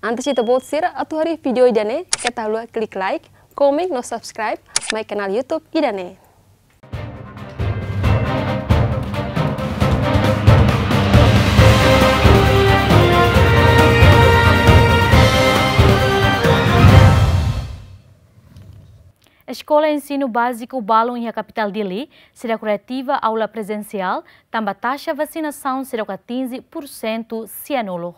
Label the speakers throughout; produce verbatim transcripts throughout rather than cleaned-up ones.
Speaker 1: Antes kita buat sir atau hari video idane, kita lu klik like, komen, no subscribe, my kanal YouTube idane.
Speaker 2: Escola Ensino Básico Balon e a capital Dili será criativa aula presencial, também taxa vacinação será quinze por cento se anulo.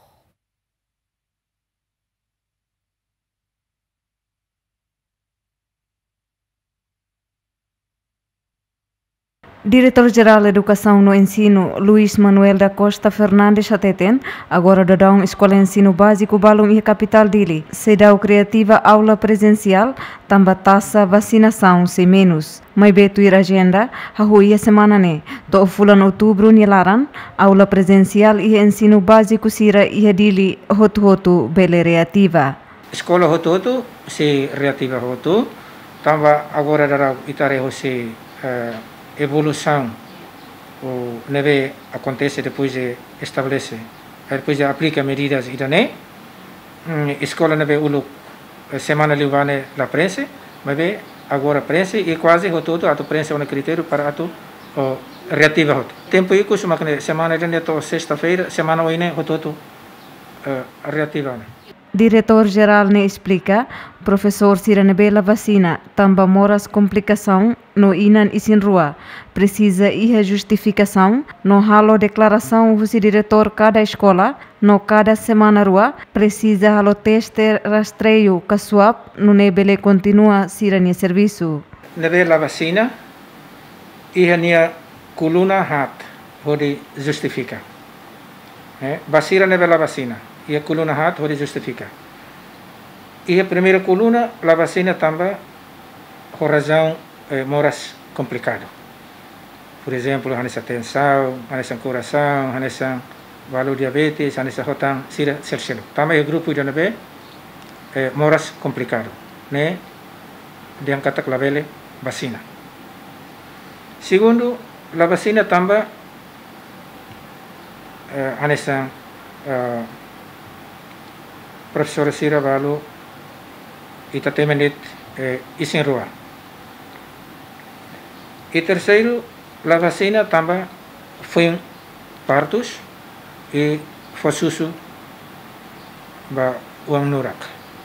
Speaker 3: Diretor-Geral de Educação no Ensino, Luís Manuel da Costa Fernandes Ateten, agora da Dão Escola Ensino Básico Balon e a capital Dili, se dá criativa aula presencial, também taxa vacinação sem menos. Mas beto ir agenda, a rua semana ne, do fulan outubro nilaran, aula presencial e ensino básico sira e a Dili hotu-hotu bele reativa.
Speaker 4: Escola hotu-hotu se reativa hotu, também agora da Itareho se uh, evolução o neve acontece depois de estabelece depois de aplica medidas e dané escola neve ulu semana livane la prensa mas be agora prensa e quase todo ato prensa é um critério para ato reativa hot tempo ico suma semana de to sexta-feira semana oine todo reativa.
Speaker 3: Diretor-Geral ne explica, professor Siranebela vacina, também moras complicação no inan e sin rua. Precisa ir justificação, no halo declaração o diretor cada escola, no cada semana rua, precisa halo teste rastreio casuap, no nebele continua sirania serviço.
Speaker 4: Nebela vacina, e a coluna hat, pode justificar. Eh? Vacina nebela vacina. E a coluna hat pode justificar. E a primeira coluna, a vacina também, com razão, eh, moras complicado. Por exemplo, a nessa tensão, a nessa coração, a nessa valor diabetes, a nessa rotan, sira selcelo. Também o grupo de nebe, eh, moras complicado, né? De angkata clavele vacina. Segundo, a vacina também, eh, a nessa uh, professora Sira Valu ita temenit eh, isin rua. E terceiro, a vacina também foi partos e fosusu ba uang nurak.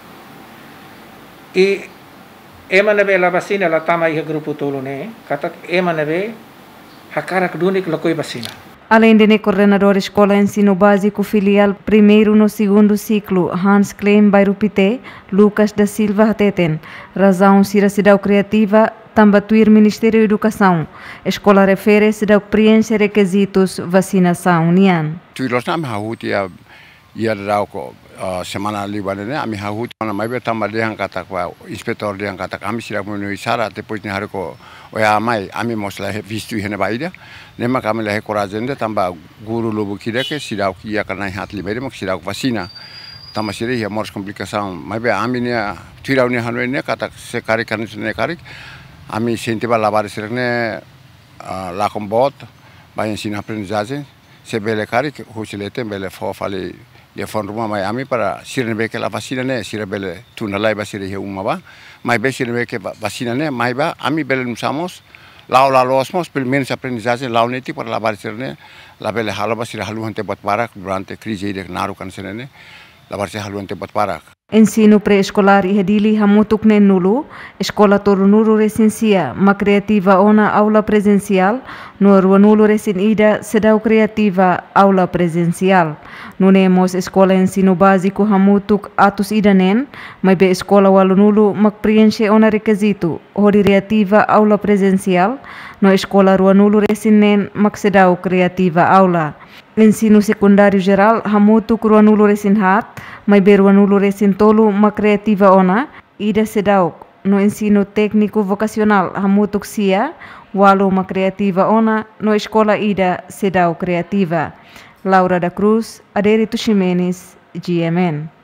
Speaker 4: E ema nebe a vacina la tama i grupo tolo ne, kata ema nebe hakarak dunik lakoi vacina.
Speaker 3: Além de coordenador Escola Ensino Básico Filial Primeiro no Segundo Ciclo, Hans Klein Bairupité, Lucas da Silva Hateten, razão sira cidade criativa, também tuir Ministério da Educação. Escola refere cidade preenche requisitos vacinação nian.
Speaker 5: Tuilos na hahuti ia ia rauko semana libane ne ami hahuti mana mai betama liang kata kwa inspektor liang kata kami sira memenuhi syarat depois ni hariko oya mai ami mosla vistu hene baida nema kami lehe korajende tamba guru lobo kida ke sira kia kana hat libere mak sira vacina tamba sira ia mors komplikação mai be ami ne tuirau ne hanwe ne kata sekari kan ne kari ami sentiba labar sira ne lakombot bayan sina aprendizagem sebele kari husilete bele fofali dia fon rumah mai ami para sirne beke la vacina ne sira bele tunalai ba sira uma ba mai be sirne beke vacina ne mai ba ami bele usamos lau la losmos pelo menos aprendizagem lau neti para lavar sirne la bele halo ba sira halu hante bot parak durante crise de naru kan sirne lavar sira halu hante bot parak.
Speaker 3: Ensino pré-escolar e Dili hamutuk ne nulo, escola torunuro recensia, ma criativa ona aula presencial, no ruanulo recen ida sedau criativa aula presencial. No nemos escola ensino básico hamutuk atus ida nen, ma be escola walunulo mak preenche ona requisito, hori criativa aula presencial, no escola ruanulo recen nen mak sedau criativa aula. Ensino secundário geral hamutu ruanulo recen hat, mai be ruanulo recen tolo ma criativa ona, ida sedau. No ensino técnico vocacional hamutuk sia, walo ma criativa ona, no escola ida sedau criativa. Laura da Cruz, Adérito Ximenes, G M N.